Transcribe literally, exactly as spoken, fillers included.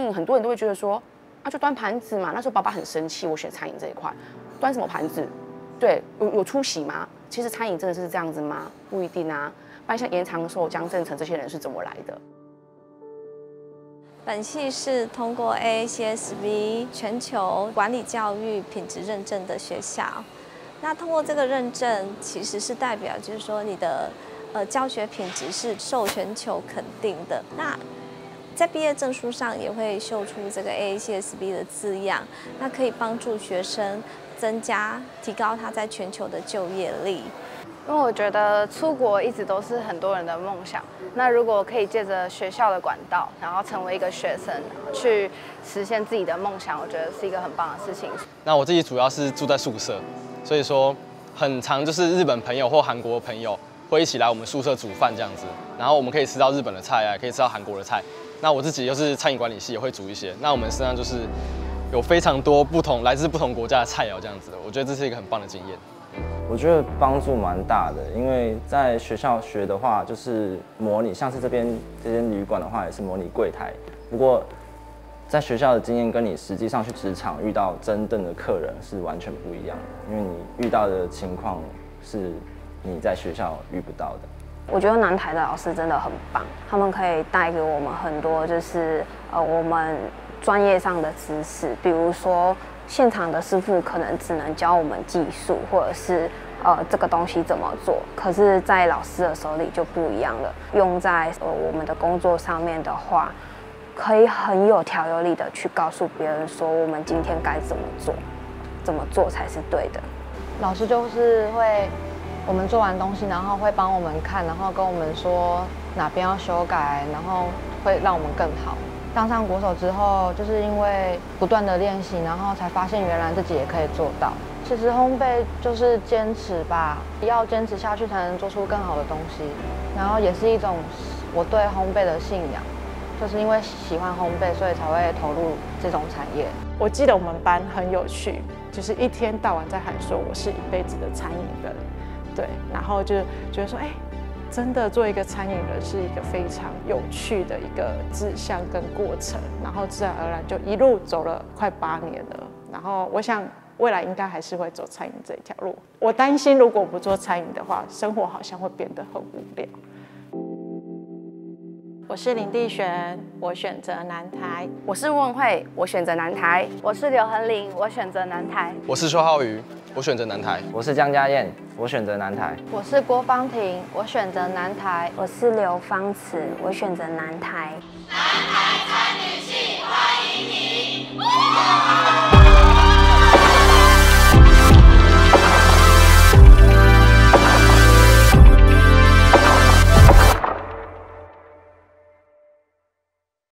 饮，很多人都会觉得说，啊，就端盘子嘛。那时候爸爸很生气，我选餐饮这一块，端什么盘子？对，有有出席吗？其实餐饮真的是这样子吗？不一定啊。不然像严长寿、江正成这些人是怎么来的？ 本系是通过 A A C S B 全球管理教育品质认证的学校。那通过这个认证，其实是代表就是说你的呃教学品质是受全球肯定的。那在毕业证书上也会秀出这个 A A C S B 的字样，那可以帮助学生增加、提高他在全球的就业力。 因为我觉得出国一直都是很多人的梦想。那如果可以借着学校的管道，然后成为一个学生，去实现自己的梦想，我觉得是一个很棒的事情。 那我自己主要是住在宿舍，所以说很常就是日本朋友或韩国朋友会一起来我们宿舍煮饭这样子，然后我们可以吃到日本的菜啊，可以吃到韩国的菜。那我自己又是餐饮管理系，也会煮一些。那我们身上就是有非常多不同来自不同国家的菜肴这样子的，我觉得这是一个很棒的经验。 我觉得帮助蛮大的，因为在学校学的话，就是模拟，像是这边这间旅馆的话，也是模拟柜台。不过在学校的经验跟你实际上去职场遇到真正的客人是完全不一样的，因为你遇到的情况是你在学校遇不到的。 我觉得南台的老师真的很棒，他们可以带给我们很多就是呃我们专业上的知识，比如说现场的师傅可能只能教我们技术，或者是呃这个东西怎么做，可是在老师的手里就不一样了。用在呃我们的工作上面的话，可以很有条有理的去告诉别人说我们今天该怎么做，怎么做才是对的。 老师就是会。我们做完东西，然后会帮我们看，然后跟我们说哪边要修改，然后会让我们更好。当上国手之后，就是因为不断的练习，然后才发现原来自己也可以做到。其实烘焙就是坚持吧，要坚持下去才能做出更好的东西。然后也是一种我对烘焙的信仰，就是因为喜欢烘焙，所以才会投入这种产业。 我记得我们班很有趣，就是一天到晚在喊说我是一辈子的餐饮人。对，然后就觉得说，哎，真的做一个餐饮人是一个非常有趣的一个志向跟过程，然后自然而然就一路走了快八年了。然后我想未来应该还是会走餐饮这一条路。我担心如果不做餐饮的话，生活好像会变得很无聊。 我是林地璇，我选择南台。 我是文慧，我选择南台。 我是刘恒林，我选择南台。 我是邱浩宇，我选择南台。 我是江嘉燕，我选择南台。 我是郭芳婷，我选择南台。 我是刘芳慈，我选择南台。 南台餐饮